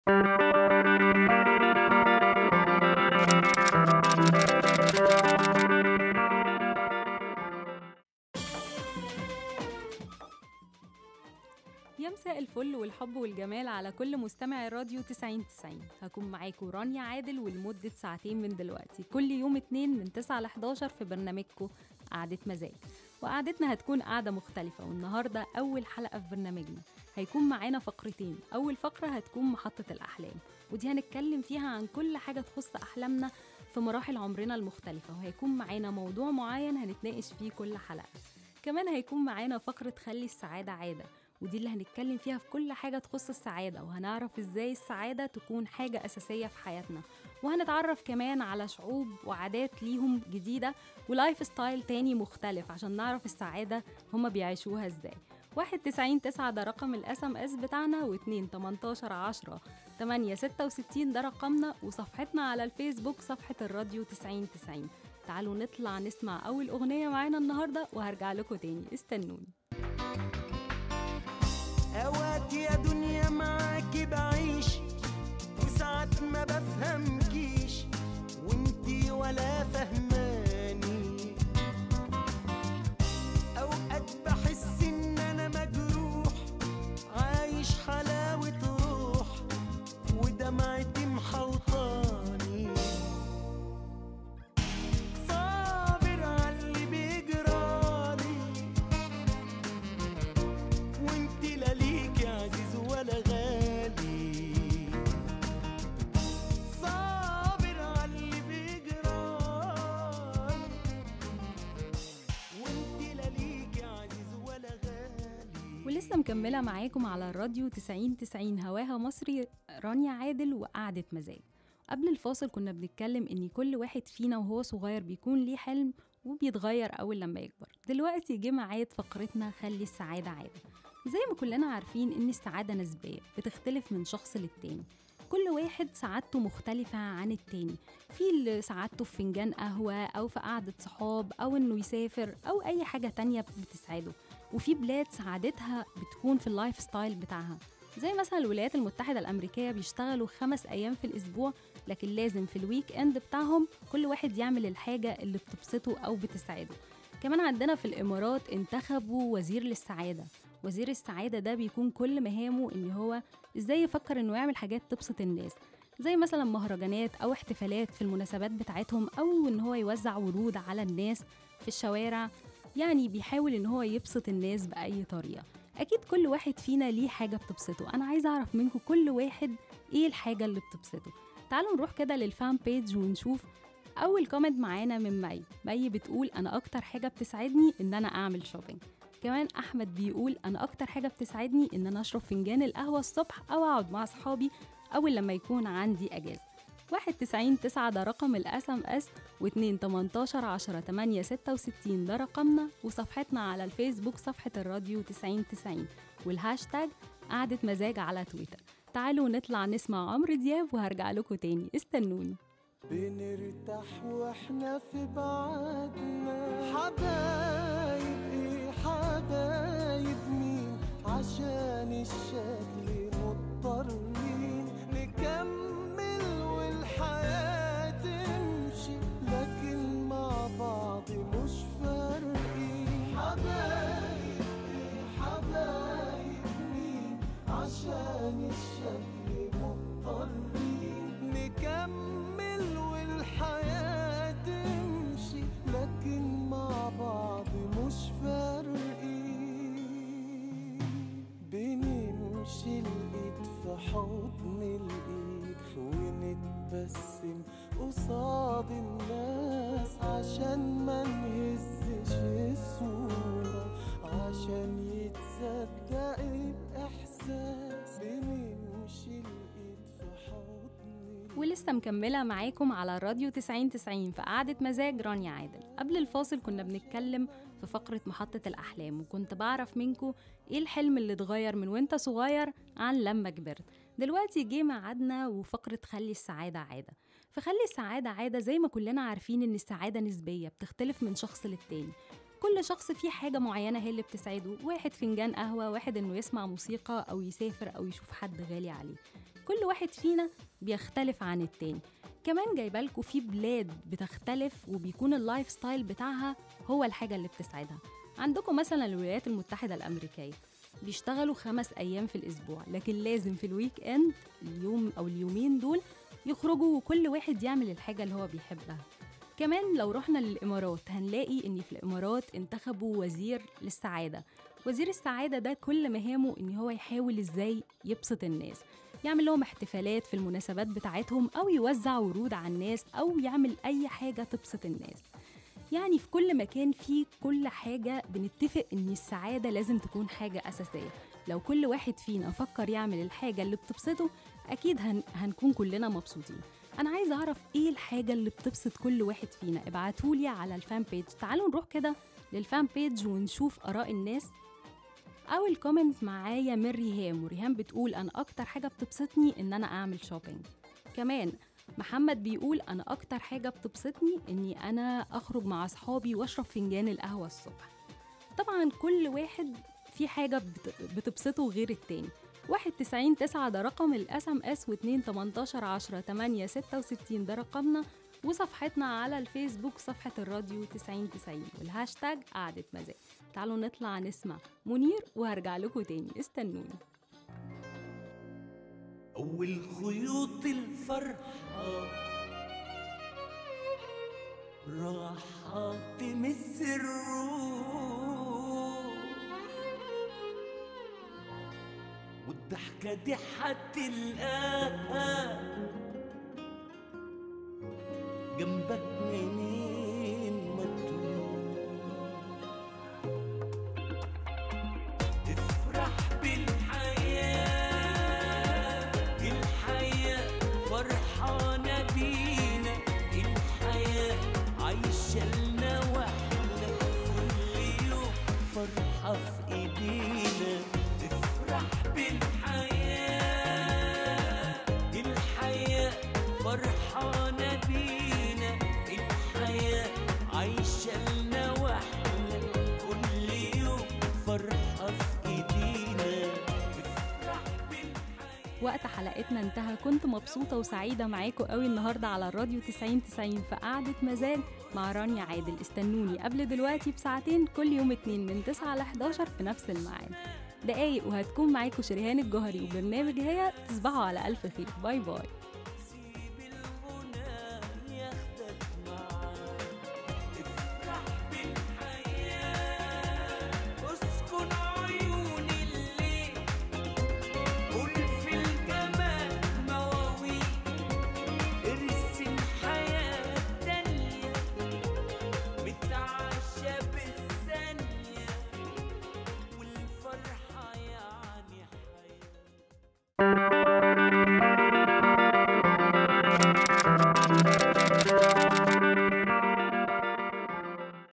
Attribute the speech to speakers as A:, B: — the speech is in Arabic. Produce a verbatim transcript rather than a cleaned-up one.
A: يا مساء الفل والحب والجمال على كل مستمع راديو تسعين تسعين. هكون معاكم رانيا عادل ولمدة ساعتين من دلوقتي كل يوم اتنين من تسعة ل حداشر في برنامجكم قعدة مزاج. وقعدتنا هتكون قعدة مختلفة، والنهاردة أول حلقة في برنامجنا هيكون معانا فقرتين. أول فقرة هتكون محطة الأحلام، ودي هنتكلم فيها عن كل حاجة تخص أحلامنا في مراحل عمرنا المختلفة، وهيكون معانا موضوع معين هنتناقش فيه كل حلقة. كمان هيكون معانا فقرة خلي السعادة عادة، ودي اللي هنتكلم فيها في كل حاجة تخص السعادة، وهنعرف ازاي السعادة تكون حاجة أساسية في حياتنا، وهنتعرف كمان على شعوب وعادات ليهم جديدة ولايف ستايل تاني مختلف عشان نعرف السعادة هما بيعيشوها ازاي. واحد تسعين تسعة ده رقم الاس ام اس بتاعنا، واتنين تمنتاشر عشرة تمانية ستة وستين ده رقمنا، وصفحتنا على الفيسبوك صفحة الراديو تسعين تسعين. تعالوا نطلع نسمع أول أغنية معانا النهاردة وهرجع لكم تاني، استنوني.
B: اوقات يا دنيا معاكي بعيش، وساعات ما بفهمكيش وانتي ولا فهماني. اوقات بحس ان انا مجروح، عايش حلاوة روح ودمعتي محوطاني. صابر عاللي بيجرالي وانتي لا ليكي عزيز ولا غالي. صابر عاللي بيجرالي وانتي لا ليكي عزيز ولا غالي.
A: ولسه مكملة معاكم على الراديو تسعين تسعين هواها مصري، رانيا عادل وقعدة مزاج. قبل الفاصل كنا بنتكلم ان كل واحد فينا وهو صغير بيكون ليه حلم وبيتغير اول لما يكبر. دلوقتي جه ميعاد فقرتنا خلي السعادة عادة. زي ما كلنا عارفين ان السعادة نسبية بتختلف من شخص للتاني، كل واحد سعادته مختلفة عن التاني. في اللي سعادته في فنجان قهوة أو في قعدة صحاب أو إنه يسافر أو أي حاجة تانية بتسعده، وفي بلاد سعادتها بتكون في اللايف ستايل بتاعها. زي مثلا الولايات المتحدة الأمريكية بيشتغلوا خمس أيام في الأسبوع، لكن لازم في الويك إند بتاعهم كل واحد يعمل الحاجة اللي بتبسطه أو بتسعده. كمان عندنا في الإمارات انتخبوا وزير للسعادة. وزير السعادة ده بيكون كل مهامه إن هو إزاي يفكر إنه يعمل حاجات تبسط الناس، زي مثلا مهرجانات أو احتفالات في المناسبات بتاعتهم، أو إن هو يوزع ورود على الناس في الشوارع. يعني بيحاول إن هو يبسط الناس بأي طريقة. أكيد كل واحد فينا ليه حاجة بتبسطه. أنا عايزة أعرف منكم كل واحد إيه الحاجة اللي بتبسطه. تعالوا نروح كده للفان بيج ونشوف. أول كومنت معانا من مي. مي بتقول أنا أكتر حاجة بتسعدني إن أنا أعمل شوبينج. كمان أحمد بيقول أنا أكتر حاجة بتسعدني إن أنا أشرب فنجان القهوة الصبح أو أقعد مع أصحابي أول لما يكون عندي أجازة. واحد تسعين تسعة ده رقم الاس ام اس، واتنين تمنتاشر عشرة تمانية ستة وستين ده رقمنا، وصفحتنا على الفيسبوك صفحة الراديو تسعين تسعين، والهاشتاج قعدة مزاج على تويتر. تعالوا نطلع نسمع عمرو دياب وهرجع لكم تاني، استنوني.
B: بنرتاح واحنا في بعادنا، حبايب ايه حبايب مين، عشان الشكل مضطرين نكمل والحياة تمشي، لكن مع بعض مش فارقين. حبايب ايه حبايب مين، عشان الشكل مضطرين نكمل والحياة تمشي، لكن مع بعض مش فارقين. بنمشي الإيد في حضن الإيد ونتبسم قصاد الناس، عشان ما نهزش الصورة، عشان يتصدق الإحساس. بنمشي الإيد في حضن.
A: ولسه مكملة معاكم على الراديو تسعين تسعين في قعدة مزاج رانيا عادل. قبل الفاصل كنا بنتكلم في فقرة محطة الأحلام، وكنت بعرف منكم إيه الحلم اللي اتغير من وانت صغير عن لما كبرت. دلوقتي جه ميعادنا وفقرة خلي السعادة عادة. فخلي السعادة عادة، زي ما كلنا عارفين إن السعادة نسبية بتختلف من شخص للتاني. كل شخص فيه حاجة معينة هي اللي بتسعده، واحد فنجان قهوة، واحد إنه يسمع موسيقى أو يسافر أو يشوف حد غالي عليه. كل واحد فينا بيختلف عن التاني. كمان جايبالكوا في بلاد بتختلف وبيكون اللايف ستايل بتاعها هو الحاجة اللي بتسعدها. عندكم مثلا الولايات المتحدة الأمريكية بيشتغلوا خمس أيام في الأسبوع، لكن لازم في الويك إند اليوم أو اليومين دول يخرجوا وكل واحد يعمل الحاجة اللي هو بيحبها. كمان لو رحنا للإمارات هنلاقي إن في الإمارات انتخبوا وزير للسعادة. وزير السعادة ده كل مهامه إن هو يحاول إزاي يبسط الناس، يعمل لهم احتفالات في المناسبات بتاعتهم أو يوزع ورود على الناس أو يعمل أي حاجة تبسط الناس. يعني في كل مكان في كل حاجة بنتفق إن السعادة لازم تكون حاجة أساسية. لو كل واحد فينا فكر يعمل الحاجة اللي بتبسطه أكيد هن... هنكون كلنا مبسوطين. أنا عايزة أعرف إيه الحاجة اللي بتبسط كل واحد فينا. ابعتولي على الفان بيج. تعالوا نروح كده للفان بيج ونشوف آراء الناس. أول كومنت معايا من ريهام، وريهام بتقول أنا أكتر حاجة بتبسطني إن أنا أعمل شوبينج. كمان محمد بيقول أنا أكتر حاجة بتبسطني إني أنا أخرج مع أصحابي وأشرب فنجان القهوة الصبح. طبعا كل واحد في حاجة بتبسطه غير التاني. واحد تسعين تسعة ده رقم الاس ام اس، واتنين تمنتاشر عشرة تمانية ستة وستين ده رقمنا، وصفحتنا على الفيسبوك صفحة الراديو تسعين تسعين، والهاشتاج قعدة مزاج. تعالوا نطلع نسمع منير وهرجع لكم تاني، استنوني.
B: أول خيوط الفرحة راح تمس الروح، والضحكة دي هتلقاها جنبك منين ما تروح. افرح بالحياة، الحياة فرحانة بينا، الحياة عايشة لنا واحنا، كل يوم فرحة في ايدينا. افرح بالحياة، الحياة فرحانة بينا، الحياة عايشة لنا واحنا، كل يوم فرحة في ايدينا. افرح بالحياة.
A: وقت حلقتنا انتهى. كنت مبسوطة وسعيدة معاكم قوي النهاردة على الراديو تسعين تسعين في قعدة مزاج مع رانيا عادل. استنوني قبل دلوقتي بساعتين كل يوم اتنين من تسعة ل حداشر في نفس الميعاد دقايق، وهتكون معاكم شريهان الجوهري وبرنامج هي. تصبحوا على ألف خير. باي باي.